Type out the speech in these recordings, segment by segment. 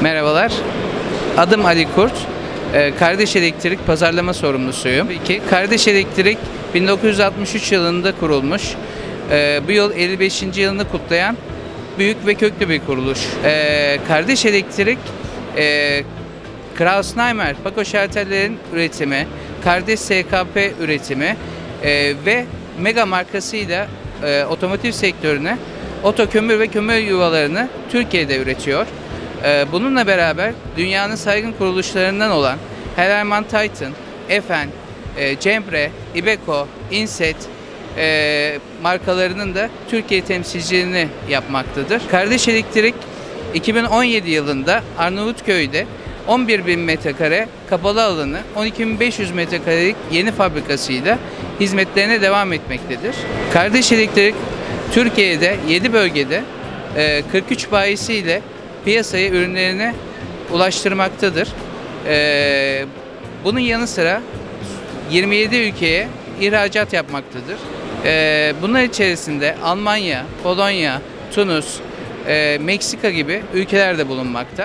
Merhabalar, adım Ali Kurt. Kardeş Elektrik Pazarlama Sorumlusuyum. Kardeş Elektrik 1963 yılında kurulmuş. Bu yıl 55. yılını kutlayan büyük ve köklü bir kuruluş. Kardeş Elektrik, Kraus-Naimer, Paco şartellerin üretimi, kardeş SKP üretimi ve Mega markasıyla otomotiv sektörüne oto kömür ve kömür yuvalarını Türkiye'de üretiyor. Bununla beraber dünyanın saygın kuruluşlarından olan Hellermann Titan, Efen, Cemre, Iveco, Inset markalarının da Türkiye temsilciliğini yapmaktadır. Kardeş Elektrik 2017 yılında Arnavutköy'de 11.000 metrekare kapalı alanı, 12.500 metrekarelik yeni fabrikasıyla hizmetlerine devam etmektedir. Kardeş Elektrik Türkiye'de 7 bölgede 43 bayisiyle piyasaya ürünlerini ulaştırmaktadır. Bunun yanı sıra 27 ülkeye ihracat yapmaktadır. Bunlar içerisinde Almanya, Polonya, Tunus, Meksika gibi ülkelerde bulunmakta.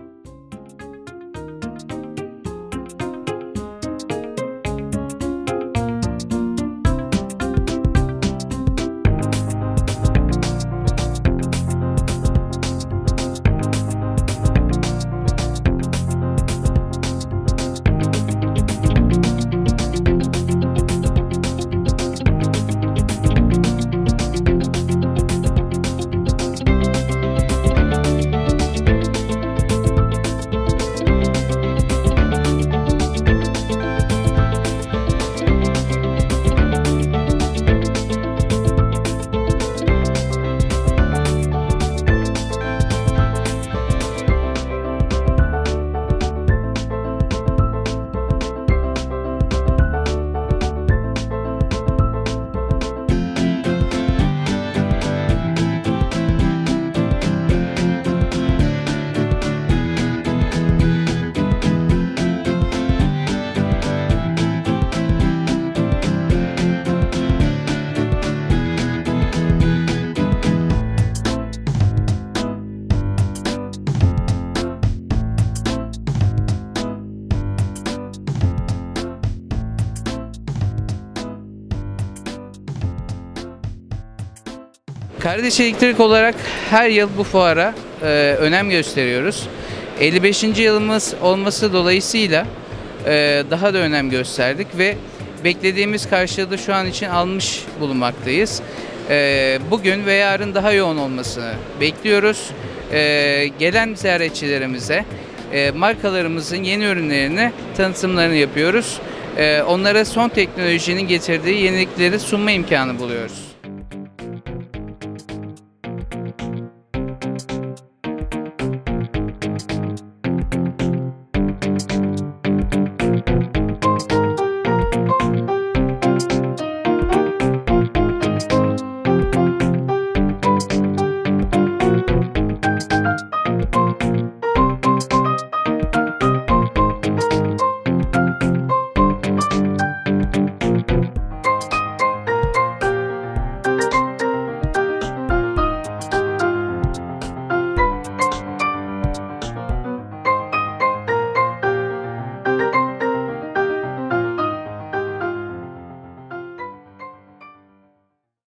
Kardeş Elektrik olarak her yıl bu fuara önem gösteriyoruz. 55. yılımız olması dolayısıyla daha da önem gösterdik ve beklediğimiz karşılığı şu an için almış bulunmaktayız. Bugün ve yarın daha yoğun olmasını bekliyoruz. Gelen ziyaretçilerimize markalarımızın yeni ürünlerini tanıtımlarını yapıyoruz. Onlara son teknolojinin getirdiği yenilikleri sunma imkanı buluyoruz.